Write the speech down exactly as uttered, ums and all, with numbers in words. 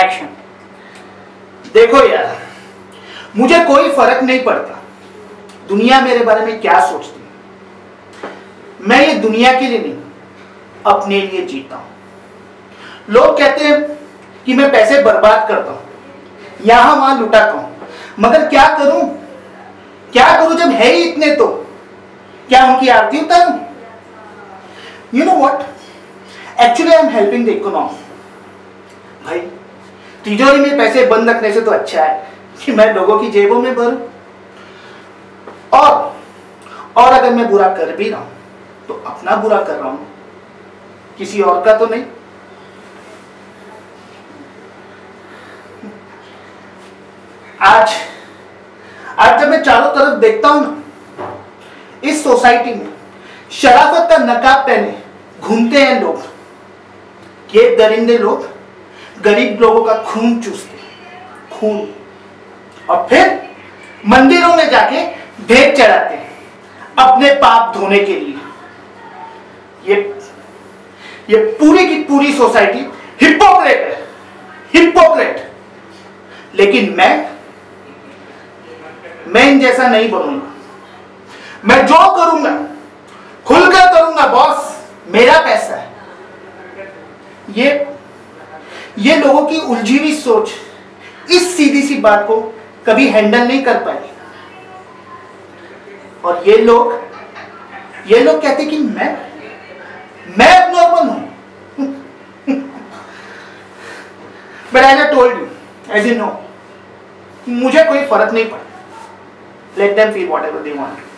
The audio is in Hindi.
एक्शन। देखो यार, मुझे कोई फर्क नहीं पड़ता दुनिया मेरे बारे में क्या सोचती है। मैं ये दुनिया के लिए नहीं, अपने लिए जीता हूं। लोग कहते हैं कि मैं पैसे बर्बाद करता हूं, यहां वहां लुटाता हूं, मगर क्या करूं क्या करूं जब है ही इतने, तो क्या उनकी आरती उतारूं? You know what, actually I am helping the economy. भाई, तिजोरी में पैसे बंद रखने से तो अच्छा है कि मैं लोगों की जेबों में भरूं। और और अगर मैं बुरा कर भी रहा हूं तो अपना बुरा कर रहा हूं, किसी और का तो नहीं। आज आज जब मैं चारों तरफ देखता हूं ना, इस सोसाइटी में शराफत का नकाब पहने घूमते हैं लोग। ये दरिंदे लोग गरीब लोगों का खून चूसते हैं, खून, और फिर मंदिरों में जाके भेंट चढ़ाते हैं अपने पाप धोने के लिए। ये ये पूरी की पूरी सोसाइटी हिपोक्रेट है, हिपोक्रेट। लेकिन मैं मैं इन जैसा नहीं बनूंगा। मैं जो करूंगा खुलकर करूंगा बॉस, मेरा पैसा है। ये ये लोगों की उलझी हुई सोच इस सीधी सी बात को कभी हैंडल नहीं कर पाई। और ये लोग ये लोग कहते कि मैं मैं नॉर्मल हूं। But as I told you, as you know, मुझे कोई फर्क नहीं पड़ता। Let them feel whatever they want.